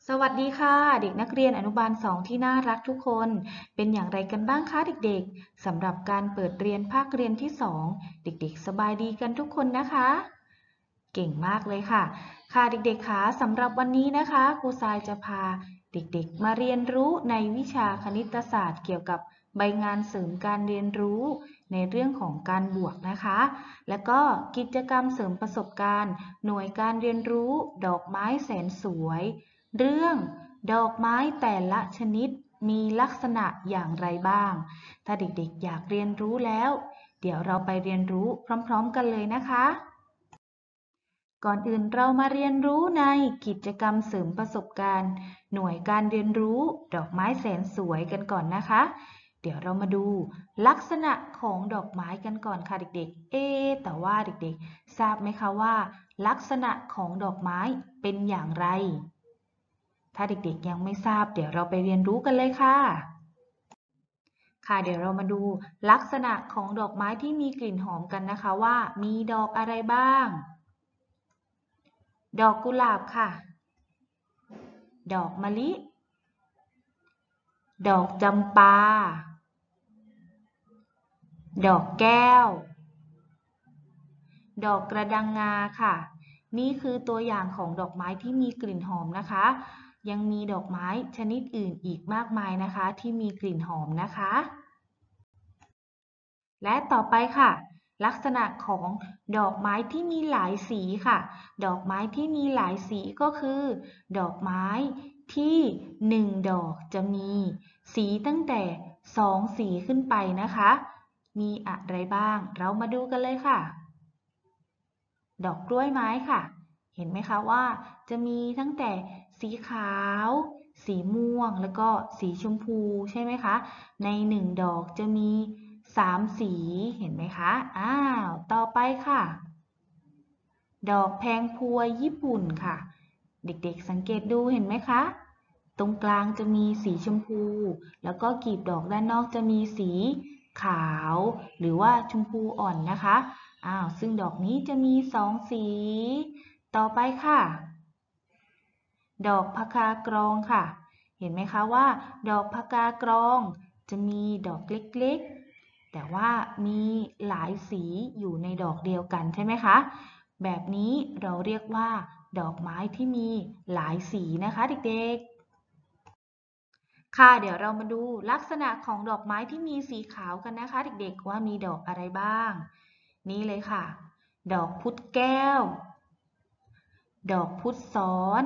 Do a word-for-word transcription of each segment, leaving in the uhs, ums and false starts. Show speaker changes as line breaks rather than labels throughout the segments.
สวัสดีค่ะเด็กนักเรียนอนุบาลสองที่น่ารักทุกคนเป็นอย่างไรกันบ้างคะเด็กๆสำหรับการเปิดเรียนภาคเรียนที่สองเด็กๆสบายดีกันทุกคนนะคะเก่งมากเลยค่ะค่ะเด็กๆคะสำหรับวันนี้นะคะครูทรายจะพาเด็กๆมาเรียนรู้ในวิชาคณิตศาสตร์เกี่ยวกับใบงานเสริมการเรียนรู้ในเรื่องของการบวกนะคะแล้วก็กิจกรรมเสริมประสบการณ์หน่วยการเรียนรู้ดอกไม้แสนสวยเรื่องดอกไม้แต่ละชนิดมีลักษณะอย่างไรบ้างถ้าเด็กๆอยากเรียนรู้แล้วเดี๋ยวเราไปเรียนรู้พร้อมๆกันเลยนะคะก่อนอื่นเรามาเรียนรู้ในกิจกรรมเสริมประสบการณ์หน่วยการเรียนรู้ดอกไม้แสนสวยกันก่อนนะคะเดี๋ยวเรามาดูลักษณะของดอกไม้กันก่อนค่ะเด็กๆเอ๊แต่ว่าเด็กๆทราบไหมคะว่าลักษณะของดอกไม้เป็นอย่างไรถ้าเด็กๆยังไม่ทราบเดี๋ยวเราไปเรียนรู้กันเลยค่ะค่ะเดี๋ยวเรามาดูลักษณะของดอกไม้ที่มีกลิ่นหอมกันนะคะว่ามีดอกอะไรบ้างดอกกุหลาบค่ะดอกมะลิดอกจำปาดอกแก้วดอกกระดังงาค่ะนี่คือตัวอย่างของดอกไม้ที่มีกลิ่นหอมนะคะยังมีดอกไม้ชนิดอื่นอีกมากมายนะคะที่มีกลิ่นหอมนะคะและต่อไปค่ะลักษณะของดอกไม้ที่มีหลายสีค่ะดอกไม้ที่มีหลายสีก็คือดอกไม้ที่หนึ่งดอกจะมีสีตั้งแต่สองสีขึ้นไปนะคะมีอะไรบ้างเรามาดูกันเลยค่ะดอกกล้วยไม้ค่ะเห็นไหมคะว่าจะมีตั้งแต่สีขาวสีม่วงแล้วก็สีชมพูใช่ไหมคะในหนึ่งดอกจะมีสามสีเห็นไหมคะอ้าวต่อไปค่ะดอกแพงพวยญี่ปุ่นค่ะเด็กๆสังเกตดูเห็นไหมคะตรงกลางจะมีสีชมพูแล้วก็กลีบดอกด้านนอกจะมีสีขาวหรือว่าชมพูอ่อนนะคะอ้าวซึ่งดอกนี้จะมีสองสีต่อไปค่ะดอกพกากรองค่ะเห็นไหมคะว่าดอกพกากรองจะมีดอกเล็กๆแต่ว่ามีหลายสีอยู่ในดอกเดียวกันใช่ไหมคะแบบนี้เราเรียกว่าดอกไม้ที่มีหลายสีนะคะเด็กๆค่ะเดี๋ยวเรามาดูลักษณะของดอกไม้ที่มีสีขาวกันนะคะเด็กๆว่ามีดอกอะไรบ้างนี่เลยค่ะดอกพุดแก้วดอกพุดซ้อน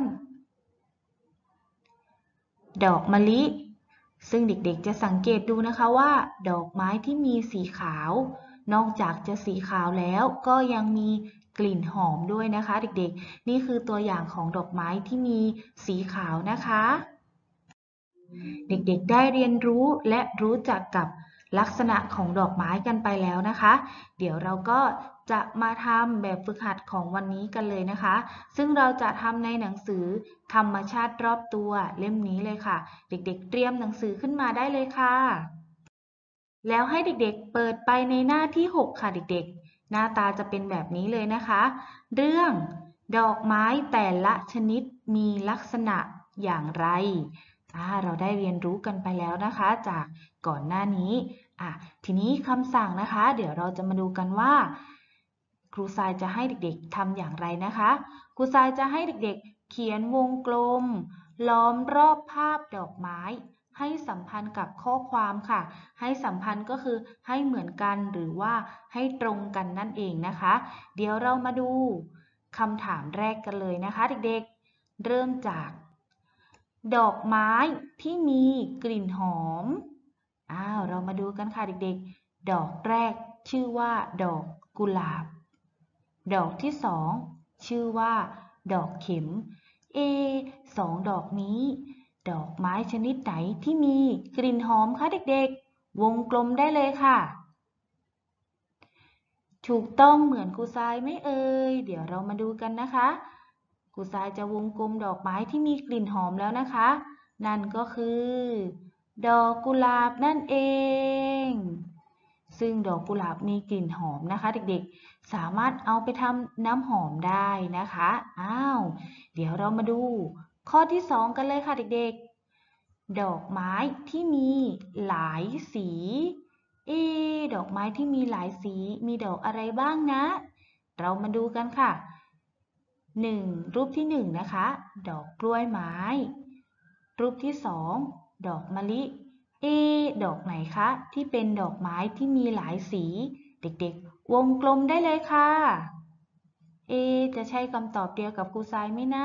ดอกมะลิซึ่งเด็กๆจะสังเกตดูนะคะว่าดอกไม้ที่มีสีขาวนอกจากจะสีขาวแล้วก็ยังมีกลิ่นหอมด้วยนะคะเด็กๆนี่คือตัวอย่างของดอกไม้ที่มีสีขาวนะคะเด็กๆได้เรียนรู้และรู้จักกับลักษณะของดอกไม้กันไปแล้วนะคะเดี๋ยวเราก็จะมาทำแบบฝึกหัดของวันนี้กันเลยนะคะซึ่งเราจะทำในหนังสือธรรมชาติรอบตัวเล่มนี้เลยค่ะเด็กๆเตรียมหนังสือขึ้นมาได้เลยค่ะแล้วให้เด็กๆเปิดไปในหน้าที่หกค่ะเด็กๆหน้าตาจะเป็นแบบนี้เลยนะคะเรื่องดอกไม้แต่ละชนิดมีลักษณะอย่างไรอ่าเราได้เรียนรู้กันไปแล้วนะคะจากก่อนหน้านี้อ่ะทีนี้คำสั่งนะคะเดี๋ยวเราจะมาดูกันว่าครูทรายจะให้เด็กๆทำอย่างไรนะคะครูทรายจะให้เด็กๆเขียนวงกลมล้อมรอบภาพดอกไม้ให้สัมพันธ์กับข้อความค่ะให้สัมพันธ์ก็คือให้เหมือนกันหรือว่าให้ตรงกันนั่นเองนะคะเดี๋ยวเรามาดูคำถามแรกกันเลยนะคะเด็กๆเริ่มจากดอกไม้ที่มีกลิ่นหอมอ้าวเรามาดูกันค่ะเด็กๆดอกแรกชื่อว่าดอกกุหลาบดอกที่สองชื่อว่าดอกเข็มเอสองดอกนี้ดอกไม้ชนิดไหนที่มีกลิ่นหอมคะเด็กๆวงกลมได้เลยค่ะถูกต้องเหมือนครูทรายไหมเอ่ยเดี๋ยวเรามาดูกันนะคะครูทรายจะวงกลมดอกไม้ที่มีกลิ่นหอมแล้วนะคะนั่นก็คือดอกกุหลาบนั่นเองซึ่งดอกกุหลาบมีกลิ่นหอมนะคะเด็กๆสามารถเอาไปทำน้ำหอมได้นะคะอ้าวเดี๋ยวเรามาดูข้อที่สองกันเลยค่ะเด็กๆดอกไม้ที่มีหลายสีเอดอกไม้ที่มีหลายสีมีดอกอะไรบ้างนะเรามาดูกันค่ะหนึ่งรูปที่หนึ่งนะคะดอกกล้วยไม้รูปที่สองดอกมะลิเอดอกไหนคะที่เป็นดอกไม้ที่มีหลายสีเด็กๆวงกลมได้เลยค่ะเอจะใช่คำตอบเดียวกับครูทรายไหมนะ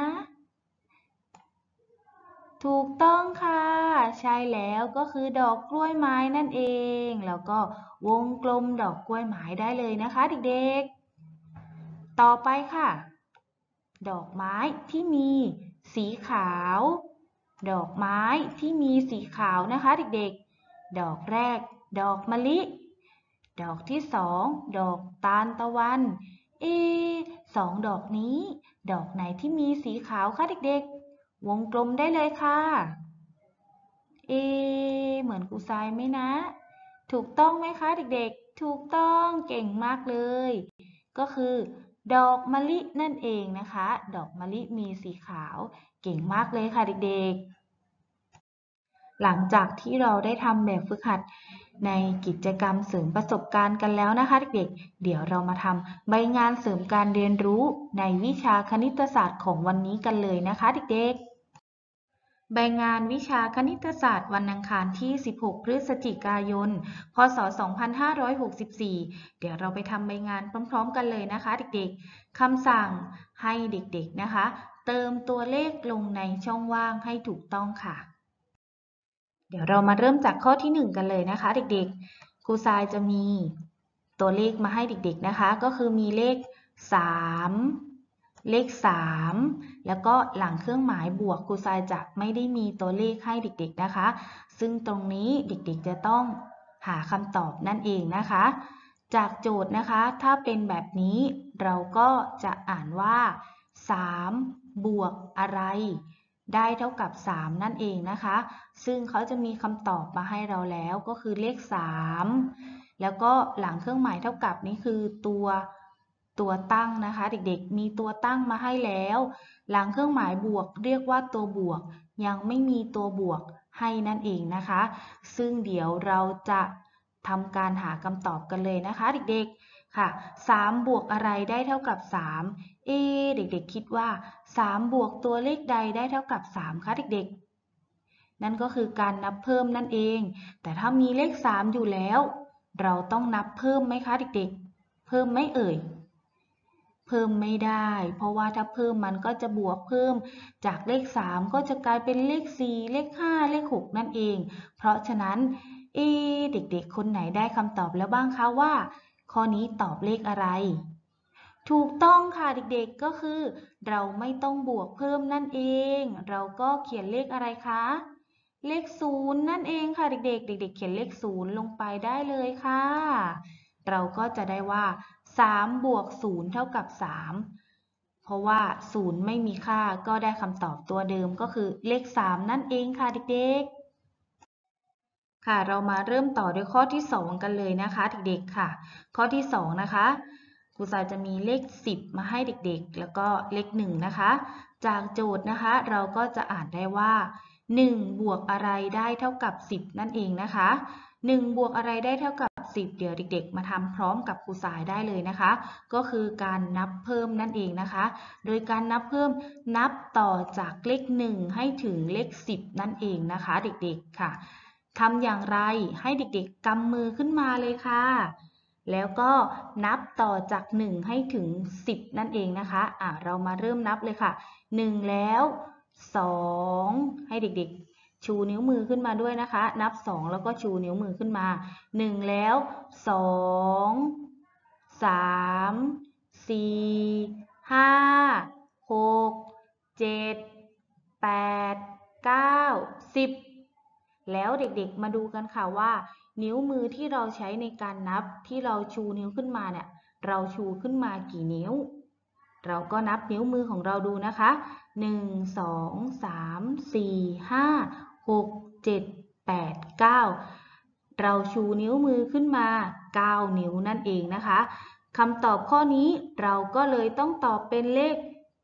ถูกต้องค่ะใช่แล้วก็คือดอกกล้วยไม้นั่นเองแล้วก็วงกลมดอกกล้วยไม้ได้เลยนะคะเด็กๆต่อไปค่ะดอกไม้ที่มีสีขาวดอกไม้ที่มีสีขาวนะคะเด็กๆดอกแรกดอกมะลิดอกที่สองดอกตาลตะวันเอสองดอกนี้ดอกไหนที่มีสีขาวคะเด็กๆวงกลมได้เลยค่ะเอเหมือนครูทรายไหมนะถูกต้องไหมคะเด็กๆถูกต้องเก่งมากเลยก็คือดอกมะลินั่นเองนะคะดอกมะลิมีสีขาวเก่งมากเลยค่ะเด็กๆหลังจากที่เราได้ทำแบบฝึกหัดในกิจกรรมเสริมประสบการณ์กันแล้วนะคะเด็กๆเดี๋ยวเรามาทำใบงานเสริมการเรียนรู้ในวิชาคณิตศาสตร์ของวันนี้กันเลยนะคะเด็กๆใบงานวิชาคณิตศาสตร์วันอังคารที่ สิบหก พฤศจิกายน พ.ศ. สองพันห้าร้อยหกสิบสี่ เดี๋ยวเราไปทำใบงานพร้อมๆกันเลยนะคะเด็กๆคำสั่งให้เด็กๆนะคะเติมตัวเลขลงในช่องว่างให้ถูกต้องค่ะเดี๋ยวเรามาเริ่มจากข้อที่หนึ่งกันเลยนะคะเด็กๆครูทรายจะมีตัวเลขมาให้เด็กๆนะคะก็คือมีเลขสามเลขสามแล้วก็หลังเครื่องหมายบวกครูทรายจะไม่ได้มีตัวเลขให้เด็กๆนะคะซึ่งตรงนี้เด็กๆจะต้องหาคำตอบนั่นเองนะคะจากโจทย์นะคะถ้าเป็นแบบนี้เราก็จะอ่านว่าสามบวกอะไรได้เท่ากับสามนั่นเองนะคะซึ่งเขาจะมีคำตอบมาให้เราแล้วก็คือเลขสามแล้วก็หลังเครื่องหมายเท่ากับนี่คือตัวตัวตั้งนะคะเด็กๆมีตัวตั้งมาให้แล้วหลังเครื่องหมายบวกเรียกว่าตัวบวกยังไม่มีตัวบวกให้นั่นเองนะคะซึ่งเดี๋ยวเราจะทำการหาคำตอบกันเลยนะคะเด็กๆค่ะสามบวกอะไรได้เท่ากับสามเอเด็กๆคิดว่าสามบวกตัวเลขใดได้เท่ากับสามคะเด็กๆนั่นก็คือการนับเพิ่มนั่นเองแต่ถ้ามีเลขสามอยู่แล้วเราต้องนับเพิ่มไหมคะเด็กๆเพิ่มไหมเอ่ยเพิ่มไม่ได้เพราะว่าถ้าเพิ่มมันก็จะบวกเพิ่มจากเลขสามก็จะกลายเป็นเลขสี่เลขห้าเลขหกนั่นเองเพราะฉะนั้นเอเด็กๆคนไหนได้คำตอบแล้วบ้างคะว่าข้อนี้ตอบเลขอะไรถูกต้องค่ะเด็กๆก็คือเราไม่ต้องบวกเพิ่มนั่นเองเราก็เขียนเลขอะไรคะเลขศูนย์นั่นเองค่ะเด็กๆเด็กๆเขียนเลขศูนย์ลงไปได้เลยค่ะเราก็จะได้ว่าสามบวกศูนย์เท่ากับสามเพราะว่าศูนย์ไม่มีค่าก็ได้คำตอบตัวเดิมก็คือเลขสามนั่นเองค่ะเด็กๆค่ะเรามาเริ่มต่อด้วยข้อที่สองกันเลยนะคะเด็กๆค่ะข้อที่สองนะคะครูทรายจะมีเลขสิบมาให้เด็กๆแล้วก็เลขหนึ่งนะคะจากโจทย์นะคะเราก็จะอ่านได้ว่าหนึ่งบวกอะไรได้เท่ากับสิบนั่นเองนะคะหนึ่งบวกอะไรได้เท่ากับสิบเดี๋ยวเด็กๆมาทำพร้อมกับครูทรายได้เลยนะคะก็คือการนับเพิ่มนั่นเองนะคะโดยการนับเพิ่มนับต่อจากเลขหนึ่งให้ถึงเลขสิบนั่นเองนะคะเด็กๆค่ะทำอย่างไรให้เด็กๆกำมือขึ้นมาเลยค่ะแล้วก็นับต่อจากหนึ่งให้ถึงสิบนั่นเองนะคะอ่ะเรามาเริ่มนับเลยค่ะหนึ่งแล้วสองให้เด็กๆชูนิ้วมือขึ้นมาด้วยนะคะนับสองแล้วก็ชูนิ้วมือขึ้นมาหนึ่งแล้วสองสามสี่ห้าหกเจ็ดแปดเก้าสิบแล้วเด็กๆมาดูกันค่ะว่านิ้วมือที่เราใช้ในการนับที่เราชูนิ้วขึ้นมาเนี่ยเราชูขึ้นมากี่นิ้วเราก็นับนิ้วมือของเราดูนะคะหนึ่ง สอง สาม สี่ ห้า หก เจ็ด แปด เก้าเราชูนิ้วมือขึ้นมาเก้านิ้วนั่นเองนะคะคำตอบข้อนี้เราก็เลยต้องตอบเป็นเลข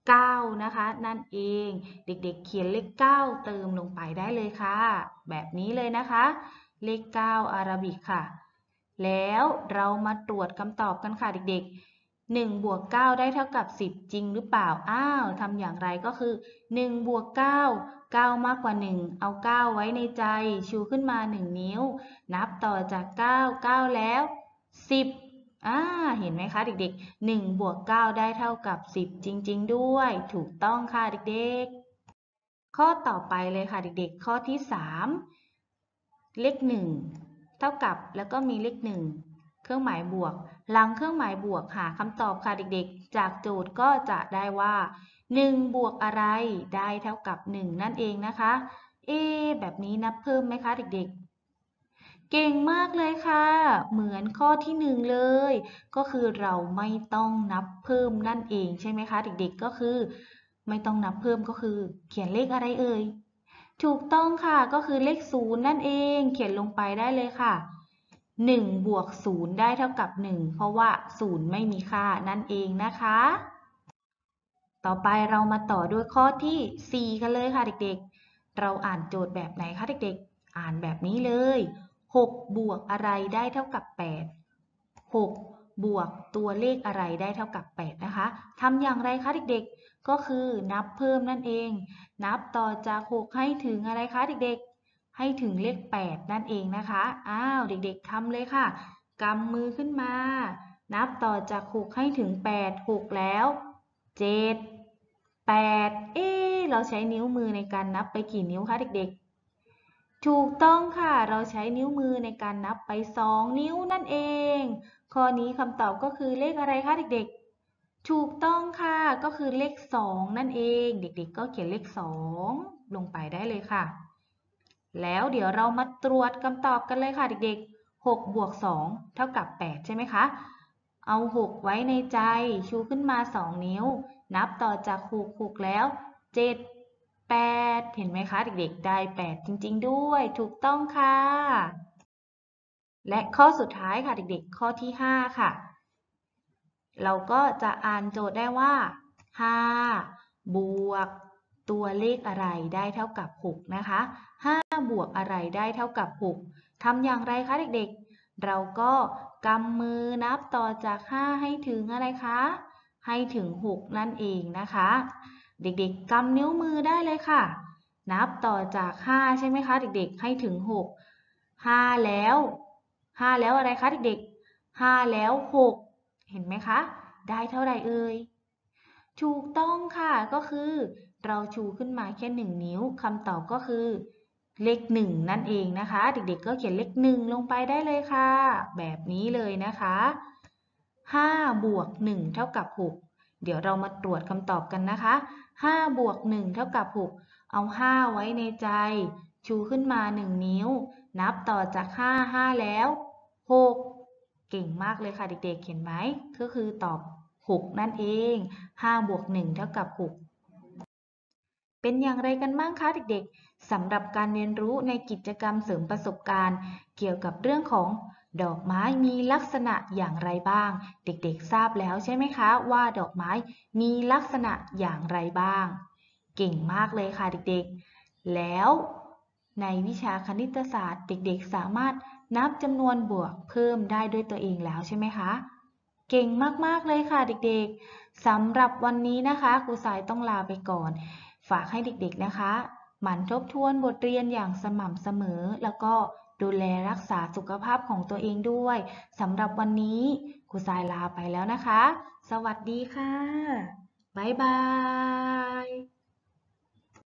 เก้านะคะนั่นเองเด็กๆเขียนเลขเก้าเติมลงไปได้เลยค่ะแบบนี้เลยนะคะเลขเก้าอาราบิกค่ะแล้วเรามาตรวจคำตอบกันค่ะเด็กๆหนึ่งบวกเก้าได้เท่ากับสิบจริงหรือเปล่าอ้าวทำอย่างไรก็คือหนึ่งบวกเก้า เก้ามากกว่าหนึ่งเอาเก้าไว้ในใจชูขึ้นมาหนึ่งนิ้วนับต่อจากเก้า เก้าแล้วสิบอ่าเห็นไหมคะเด็กๆหนึ่งบวกเก้าได้เท่ากับสิบจริงๆด้วยถูกต้องค่ะเด็กๆข้อต่อไปเลยค่ะเด็กๆข้อที่สามเลขหนึ่งเท่ากับแล้วก็มีเลขหนึ่งเครื่องหมายบวกหลังเครื่องหมายบวกหาคำตอบค่ะเด็กๆจากโจทย์ก็จะได้ว่าหนึ่งบวกอะไรได้เท่ากับหนึ่งนั่นเองนะคะเอ๊แบบนี้นับเพิ่มไหมคะเด็กๆเก่งมากเลยค่ะเหมือนข้อที่หนึ่งเลยก็คือเราไม่ต้องนับเพิ่มนั่นเองใช่ไหมคะเด็กๆก็คือไม่ต้องนับเพิ่มก็คือเขียนเลขอะไรเอ่ยถูกต้องค่ะก็คือเลขศูนย์นั่นเองเขียนลงไปได้เลยค่ะหนึ่งบวกศูนย์ได้เท่ากับหนึ่งเพราะว่าศูนย์ไม่มีค่านั่นเองนะคะต่อไปเรามาต่อด้วยข้อที่สี่กันเลยค่ะเด็กๆเราอ่านโจทย์แบบไหนคะเด็กๆอ่านแบบนี้เลยหกบวกอะไรได้เท่ากับแปดหกบวกตัวเลขอะไรได้เท่ากับแปดนะคะทำอย่างไรคะเด็กๆก็คือนับเพิ่มนั่นเองนับต่อจากหกให้ถึงอะไรคะเด็กๆให้ถึงเลขแปดนั่นเองนะคะอ้าวเด็กๆทำเลยค่ะกำมือขึ้นมานับต่อจากหกให้ถึงแปด หกแล้วเจ็ด แปดเอ๊ะเราใช้นิ้วมือในการนับไปกี่นิ้วคะเด็กๆถูกต้องค่ะเราใช้นิ้วมือในการนับไปสองนิ้วนั่นเองข้อนี้คำตอบก็คือเลขอะไรคะเด็กๆถูกต้องค่ะก็คือเลขสองนั่นเองเด็กๆก็เขียนเลขสองลงไปได้เลยค่ะแล้วเดี๋ยวเรามาตรวจคำตอบกันเลยค่ะเด็กๆหกบวกสองเท่ากับแปดใช่ไหมคะเอาหกไว้ในใจชูขึ้นมาสองนิ้วนับต่อจากหก หกแล้วเจ็ด แปดเห็นไหมคะเด็กๆได้แปดจริงๆด้วยถูกต้องค่ะและข้อสุดท้ายค่ะเด็กๆข้อที่ห้าค่ะเราก็จะอ่านโจทย์ได้ว่าห้าบวกตัวเลขอะไรได้เท่ากับหกนะคะห้าบวกอะไรได้เท่ากับหกทำอย่างไรคะเด็กๆเราก็กำมือนับต่อจากห้าให้ถึงอะไรคะให้ถึงหกนั่นเองนะคะเด็กๆกำนิ้วมือได้เลยค่ะนับต่อจากห้าใช่ไหมคะเด็กๆให้ถึงหกห้าแล้วห้าแล้วอะไรคะเด็กๆห้าแล้วหก เห็นไหมคะ ได้เท่าไหร่เอ่ยถูกต้องค่ะก็คือเราชูขึ้นมาแค่หนึ่งนิ้วคำตอบก็คือเลขหนึ่งนั่นเองนะคะเด็กๆก็เขียนเลขหนึ่งลงไปได้เลยค่ะแบบนี้เลยนะคะห้าบวกหนึ่งเท่ากับหกเดี๋ยวเรามาตรวจคำตอบกันนะคะห้าบวกหนึ่งเท่ากับหกเอาห้าไว้ในใจชูขึ้นมาหนึ่งนิ้วนับต่อจากห้า ห้าแล้วหกเก่งมากเลยค่ะเด็กๆเห็นไหมก็คือตอบหกนั่นเองห้าบวกหนึ่งเท่ากับหกเป็นอย่างไรกันบ้างคะเด็กๆสำหรับการเรียนรู้ในกิจกรรมเสริมประสบการณ์เกี่ยวกับเรื่องของดอกไม้มีลักษณะอย่างไรบ้างเด็กๆทราบแล้วใช่ไหมคะว่าดอกไม้มีลักษณะอย่างไรบ้างเก่งมากเลยค่ะเด็กๆแล้วในวิชาคณิตศาสตร์เด็กๆสามารถนับจำนวนบวกเพิ่มได้ด้วยตัวเองแล้วใช่ไหมคะเก่งมากๆเลยค่ะเด็กๆสำหรับวันนี้นะคะครูสายต้องลาไปก่อนฝากให้เด็กๆนะคะหมั่นทบทวนบทเรียนอย่างสม่ำเสมอแล้วก็ดูแลรักษาสุขภาพของตัวเองด้วยสำหรับวันนี้ครูสายลาไปแล้วนะคะสวัสดีค่ะบ๊ายบาย